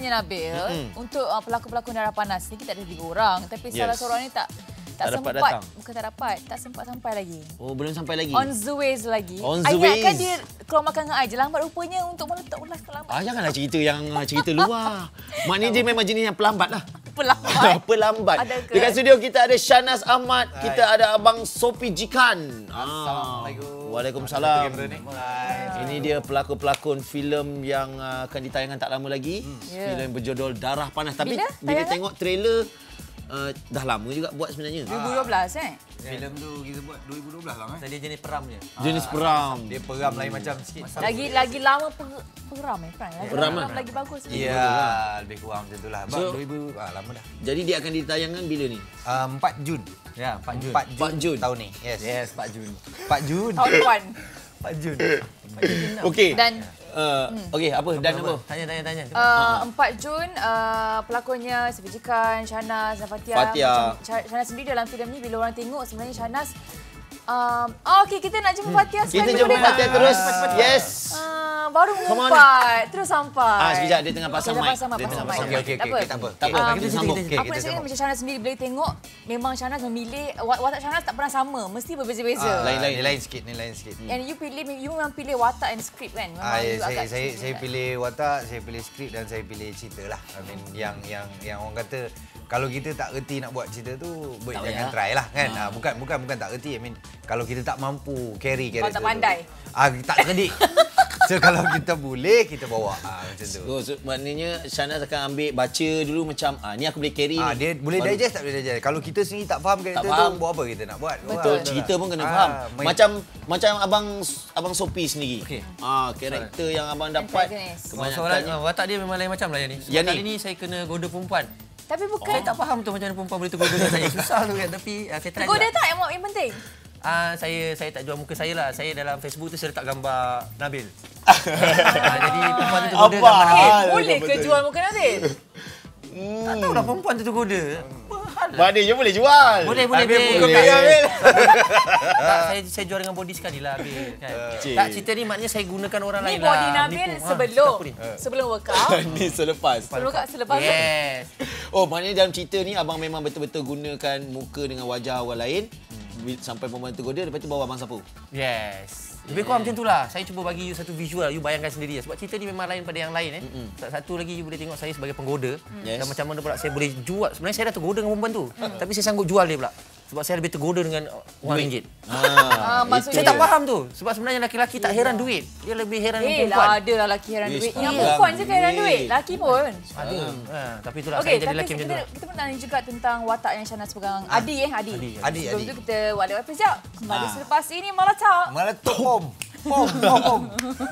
Nabil, untuk pelakon-pelakon Darah Panas ni kita ada 3 orang. Tapi salah seorang ni tak sempat datang. Bukan tak dapat, tak sempat sampai lagi. Oh, belum sampai lagi. On the ways lagi. On the Ayat kan ways. dia keluar makan dengan I je. Lambat rupanya untuk meletak ulas terlambat. Janganlah cerita luar. Maknanya dia memang jenis yang pelambat lah. Pelambat. Pelambat. Ada ke? Dekat studio kita ada Shahnaz Ahmad, kita ada Abang Sophie Jikan. Assalamualaikum. Waalaikumsalam. Ini dia pelakon-pelakon filem yang akan ditayangkan tak lama lagi. Filem berjudul Darah Panas. Tapi bila tengok trailer, dah lama juga buat sebenarnya. 2012 Filem tu kita buat 2012 lah. Dia jenis peram je. Jenis peram. Dia peram lain macam sikit. Lagi lama peram Fran. Peram lah. Lagi bagus. Ya, lebih kurang macam itulah. So, 2000 lama dah. Jadi dia akan ditayangkan bila ni? 4 Jun. Ya, 4 Jun. 4 Jun tahun ni. Yes, 4 Jun. 4 Jun. Tahun depan. 4 Jun. Okey. Dan okey, apa? Dan apa? Tanya. 4 Jun pelakonnya Sophie Jikan, Shahnaz dan Fatia. Fatia. Macam Shahnaz sendiri dalam filem ni bila orang tengok sebenarnya Shahnaz okey, kita nak jumpa Fatia sekali. Kita jumpa Fatia terus. Yes. Baru mengumpat terus sampai. Sekejap dia tengah pasang mic. Dia tengah pasang mic. Okey, tak apa. Tak apa, kita sambung. Apa nak cakap macam Shahnaz sendiri bila tengok memang Shahnaz memilih watak Shahnaz tak pernah sama, mesti berbeza-beza. Lain sikit. And you memang pilih watak and skrip kan? Memang Saya pilih watak, saya pilih skrip dan saya pilih cerita lah. I mean yang orang kata kalau kita tak reti nak buat cerita tu, jangan try lah kan. Bukan tak reti. I mean kalau kita tak mampu carry karakter tu. Tak pandai. Tak kredit. So kalau kita boleh, kita bawa macam tu. So, maknanya Shahnaz akan ambil baca dulu macam ni aku boleh carry ni. Dia boleh digest tak boleh digest. Kalau kita sendiri tak faham karakter tu, buat apa kita nak buat? Betul, cerita pun kena faham. Macam abang Sophie sendiri. Okey. Karakter yang abang dapat Soalan watak dia memang lain macam lah yang ni. Yang Kali ni saya kena goda perempuan. Tapi bukan. Saya tak faham tu macam mana perempuan boleh tergoda dengan saya. Susah tu kan, tapi saya try. Goda tak yang penting? Saya tak jual muka saya lah. Saya dalam Facebook tu saya letak gambar Nabil. Jadi perempuan tu tergoda gambar Nabil. Boleh ke jual muka Nabil? Tak tahu lah perempuan tu tergoda. Mana je boleh jual. Boleh. Ambil. Saya jual dengan body sekali lah Nabil. Tak, cerita ni maknanya saya gunakan orang lain Ni lah. body Nabil sebelum workout. Ni selepas. Selepas. Yes. Oh, maknanya dalam cerita ni abang memang betul-betul gunakan muka dengan wajah orang lain sampai perempuan tergoda, lepas tu bawa abang sapu. Yes. Lebih kurang macam itulah. Saya cuba bagi you satu visual, you bayangkan sendiri. Sebab cerita ni memang lain pada yang lain. Satu lagi you boleh tengok saya sebagai penggoda. Dan macam mana pula saya boleh jual. Sebenarnya saya dah tergoda dengan perempuan tu. Tapi saya sanggup jual dia pula. Sebab saya lebih tergoda dengan RM1. Maksudnya Saya tak faham tu. Sebab sebenarnya lelaki tak heran duit. Dia lebih heran dengan perempuan. Ada lah lelaki heran duit. Yang perempuan je heran duit. Lelaki pun. Ada. Tapi itulah saya jadi lelaki macam tu. Kita pun tanya juga tentang watak yang Shahnaz pegang. Adi. Adi. Sebelum tu kita buat lewat sekejap. Kembali selepas ini Meletak. Meletup pom.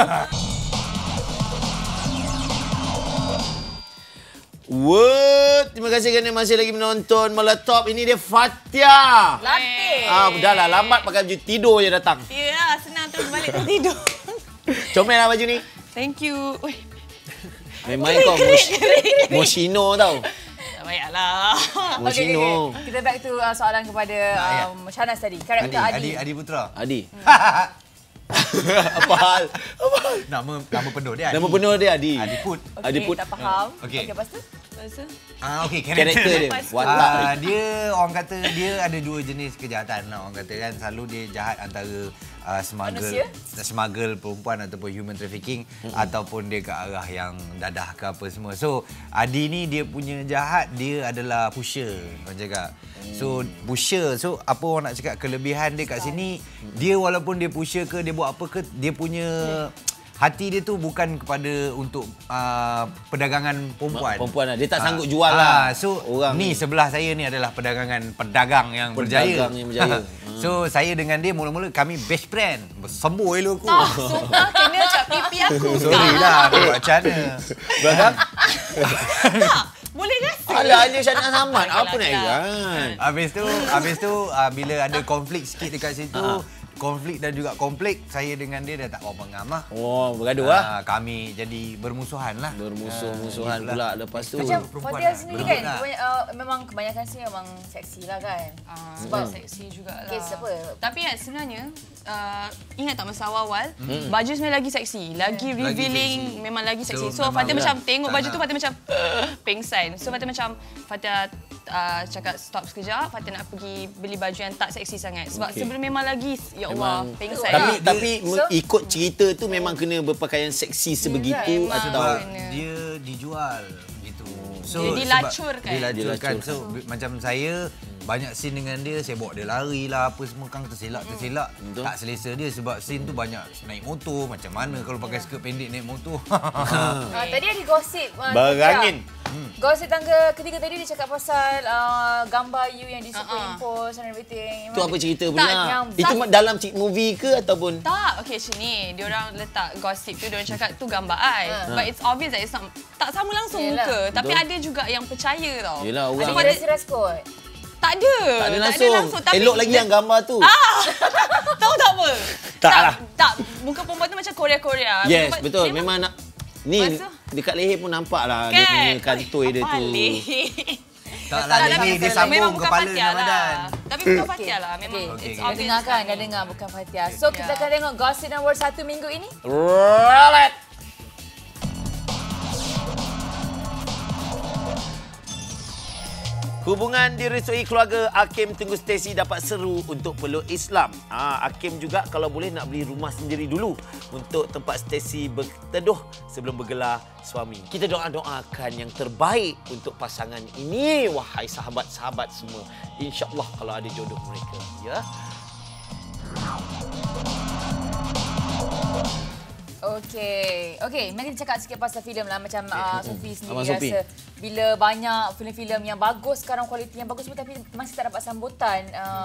Terima kasih kerana masih lagi menonton Meletop. Ini dia Fatia. Latih. Dah lah lambat pakai baju tidur je datang. Ya, senang terus balik ke tidur. Comel lah baju ni. Thank you. Memang kau Moschino tau. Baiklah. Moschino. Kita back to soalan kepada Shahnaz tadi. Karakter Adi Putra. Adi. Apa hal? Nama penuh dia Adi. Nama penuh dia Adi. Adiput. Okey, tak faham. Okey. Lepas tu? Okey, Karakter dia. Watak. Dia orang kata dia ada 2 jenis kejahatan lah. Orang kata kan selalu dia jahat antara smuggle perempuan ataupun human trafficking ataupun dia ke arah yang dadah ke apa semua. So Adi ni dia punya jahat, dia adalah pusher orang cakap. So pusher, so apa orang nak cakap kelebihan dia kat sini, dia walaupun dia pusher ke dia buat apa ke, dia punya hati dia tu bukan kepada untuk perdagangan perempuan. Perempuan lah. Dia tak sanggup jual lah. So orang ni sebelah saya ni adalah pedagang yang berjaya. So saya dengan dia mula-mula kami best friend. Bersembur elok aku. Sumpah kena cat pipi aku. Sorry lah, aku buat macam mana. Belakang? Boleh rasa. Alah, Shahnaz Ahmad. Apa nak heran? Habis tu bila ada konflik sikit dekat situ, konflik dan juga konflik. Saya dengan dia dah tak berapa ngam lah. Oh, bergaduh lah. Kami jadi bermusuhan lah. Bermusuh-musuhan pula lepas tu. Macam perempuan Fatia lah. sendiri Berebut kan, lah. memang kebanyakan sini memang seksi lah kan. Sebab seksi jugalah. Kes apa? Tapi kan sebenarnya, ingat tak masa awal-awal, baju sebenarnya lagi seksi. Lagi revealing, seksi. memang lagi seksi. So, So Fatia memang macam tengok tak baju tu, nak. Fatia macam pengsan. So Fatia macam, Fatia cakap stop sekejap, Fatia nak pergi beli baju yang tak seksi sangat. Sebab sebelum memang lagi, ya Allah, pengsan. Tapi ikut cerita tu memang kena berpakaian seksi sebegitu memang. atau Kena. Dia dijual gitu. So, Dia dilacurkan. Dilacurkan. So macam saya banyak scene dengan dia, saya bawa dia lari lah apa semua kan terselak. Tak selesa dia sebab scene tu banyak naik motor. Macam mana kalau pakai skirt pendek naik motor. Tadi ada gosip. berangin. Gosip tangga ketiga tadi dia cakap pasal gambar you yang di superimpose and everything. Tu apa cerita Tak, pula? yang Itu dalam movie ke ataupun? Tak, okay macam ni. Diorang letak gosip tu, diorang cakap tu gambar I. But it's obvious that it's not, tak sama langsung Yelah. muka. Tapi Betul. ada juga yang percaya tau. Yelah, Ada orang kira-kira kot. Tak ada. tak ada langsung. Tapi Elok lagi yang gambar tu. tahu tak apa? Tak lah. Tak, muka perempuan tu macam Korea-Korea. Yes, Muka- betul. Memang nak ni Lepas tu- dekat leher pun nampak lah dia punya kantoi dia tu. Tak lah, dia sambung memang bukan kepala Fatia dengan badan. lah. Tapi bukan Fatia lah. Memang Okay. it's Dah obvious. dengar kan? Dah dengar bukan Fatia. So kita akan tengok gosip nombor 1 minggu ini. Roulette. Hubungan diresui keluarga Hakim tunggu Stacey dapat seru untuk peluk Islam. Hakim juga kalau boleh nak beli rumah sendiri dulu untuk tempat Stacey berteduh sebelum bergelar suami. Kita doa-doakan yang terbaik untuk pasangan ini, wahai sahabat-sahabat semua. InsyaAllah kalau ada jodoh mereka. Ya. Okey, mari kita cakap sikit pasal filem lah. Macam Sophie sendiri Abang Sophie. rasa bila banyak filem-filem yang bagus sekarang, kualiti yang bagus tapi masih tak dapat sambutan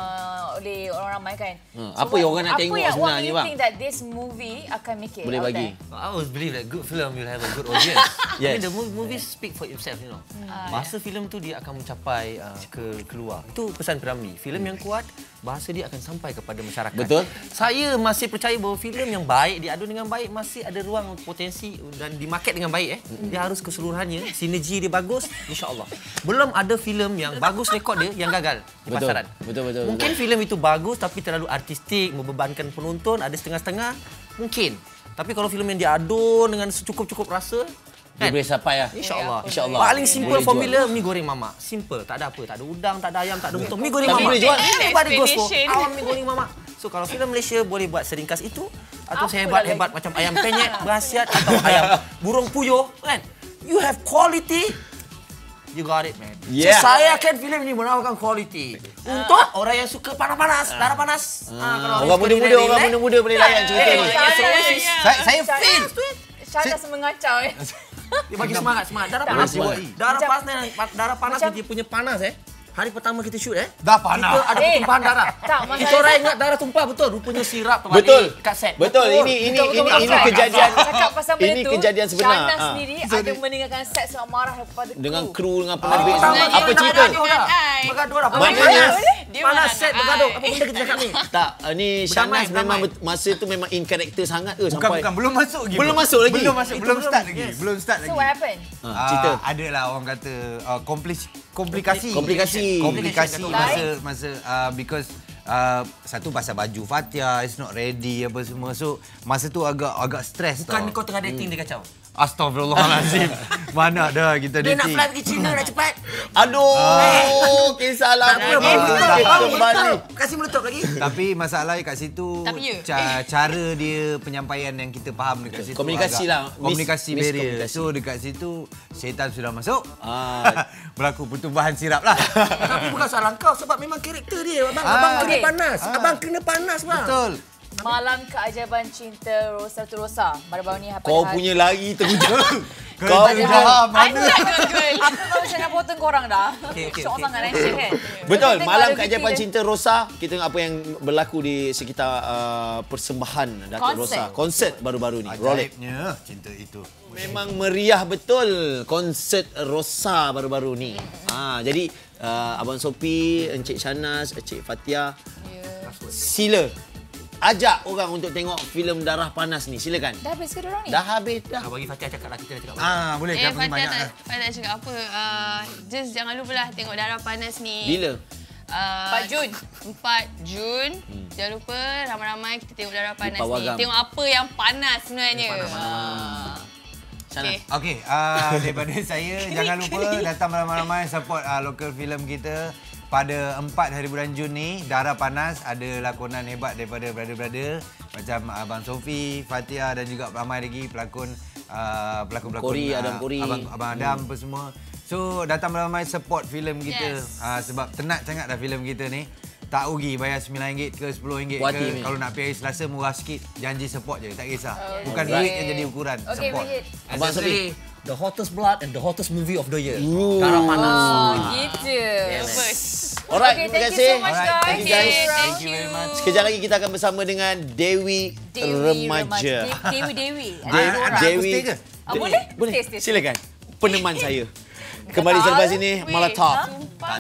oleh orang ramai kan. Apa yang orang nak tengok sebenarnya, What do you bang? think that this movie akan make it Boleh out bagi. there? I always believe that good film will have a good audience. Yes. I mean, the movie speak for itself, you know. Bahasa filem tu dia akan mencapai ke keluar. Itu pesan Piramli. Filem yang kuat, bahasa dia akan sampai kepada masyarakat. Betul. Saya masih percaya bahawa filem yang baik, diadu dengan baik, masih ada ruang potensi dan dimarket dengan baik. Dia harus keseluruhannya, sinergi dia bagus, insya-Allah. Belum ada filem yang bagus rekod dia yang gagal di Betul. pasaran. Betul. Mungkin filem itu bagus tapi terlalu artistik, membebankan penonton, ada setengah-setengah, mungkin. Tapi kalau filem yang diadu dengan secukup-cukup rasa, Dia boleh sampai lah. InsyaAllah. InsyaAllah. Paling simple Boleh formula mi goreng mamak. Simple, tak ada apa, tak ada udang, tak ada ayam, tak ada betul. Mi goreng Tapi mamak. boleh jual. Pada Gosco, Explanation. awam mi goreng mamak. So kalau filem Malaysia boleh buat seringkas itu atau sehebat-hebat macam ayam penyet, berhasiat atau ayam burung puyuh kan. You have quality. You got it, man. Yeah. So, saya akan filem ini menawarkan quality. Untuk orang yang suka panas-panas, darah panas. Kalau Orang suka muda-muda, relax, orang muda-muda boleh layan cerita ni. Saya feel. Syahda semengacau Dia bagi semangat. Darah Tak, panas. semangat. Darah panas Macam- dia punya panas Hari pertama kita shoot Dah panas. kita ada pertumpahan darah. tak, masalah- Kita orang ingat darah tumpah betul. Rupanya sirap terbalik Betul. kat set. Betul. Ini Betul. kejadian. Cakap pasal benda Ini tu, kejadian sebenar. Syahna Ah. sendiri ada meninggalkan set sebab marah kepada Dengan kru. kru dengan penerbit. Sebenarnya Apa dia cerita? marah dengan I. Bergaduh dah. Maknanya- Dia panas marah set dengan bergaduh. I. Apa benda kita cakap ni? Tak, ni Syahnas Berdamai, memang berdamai. masa tu memang in character sangat ke Bukan, sampai belum masuk lagi. Belum masuk lagi? Belum masuk, Itu belum belum, start lagi. yes. Belum start lagi. So what happened? cerita. Adalah orang kata komplikasi. Komplikasi. Masa because satu pasal baju Fatia is not ready apa semua. So masa tu agak stres tau. Bukan kau tengah dating dia kacau. Astagfirullahalazim. Mana dah kita Dia nak dating. fly pergi China dah cepat. Aduh, kisah lama. Kembali. Kasih meletup lagi. Tapi masalahnya kat situ Tapi ya. cara dia penyampaian yang kita faham dekat situ Komunikasi agak- lah. komunikasi barrier. Miskomunikasi. So dekat situ syaitan sudah masuk. Ah. Berlaku pertumbuhan sirap lah. Tapi bukan salah kau sebab memang karakter dia. Abang kena okey. panas. Abang kena panas bang. Betul. Malam Keajaiban Cinta Rosa tu Rosa. Baru-baru ni pada Kau hari- punya lari terhujung. Kau dah I mana? tak Google. Apa kau macam nak potong korang dah? Okey. Syok sangat action kan? Betul, Tengok Malam ada Keajaiban video Cinta Rosa, kita tengok apa yang berlaku di sekitar persembahan Datuk Konsert. Rosa. Konsert baru-baru ni, Rolex. Ajaibnya cinta itu. Memang meriah betul konsert Rosa baru-baru ni. Jadi Abang Sophie, Encik Syahnas, Encik Fatia, sila ajak orang untuk tengok filem Darah Panas ni. Silakan. Dah habis ke dorang ni? Dah habis dah. Bagi Fatihah cakap lah, kita dah cakap. Boleh kan pergi banyak dah. Fatihah tak cakap apa. Just jangan lupa lah tengok Darah Panas ni. Bila? 4 Jun. 4 Jun. Jangan lupa ramai-ramai kita tengok Darah Panas ni. Pawagam. Tengok apa yang panas sebenarnya. Sana. Okay. Daripada saya, jangan lupa datang ramai-ramai support local film kita. Pada 4 hari bulan Jun ni, Darah Panas, ada lakonan hebat daripada brother-brother macam Abang Sofi, Fatihah dan juga ramai lagi pelakon-pelakon Kori, Adam Kori. Abang Adam apa semua. So datang ramai support filem kita. Sebab tenat sangat dah filem kita ni. Tak rugi bayar RM9 ke RM10 Puati ke. ni. Kalau nak pergi hari Selasa murah sikit, janji support je, tak kisah. Bukan Okay. duit yang jadi ukuran, Okey, support. Brigid. Abang Sofi. The hottest blood and the hottest movie of the year. Darah Panas. Oh, gitu. Alright, Okay, terima thank kasih. you so much, Alright, guys. thank you, guys. Thank you very much. Sekejap lagi kita akan bersama dengan Dewi Remaja. Dewi. Anak aku stay ke? Boleh? Boleh. Stay. Silakan. Peneman saya. Kembali selepas ini, Malah Talk. Sumpah.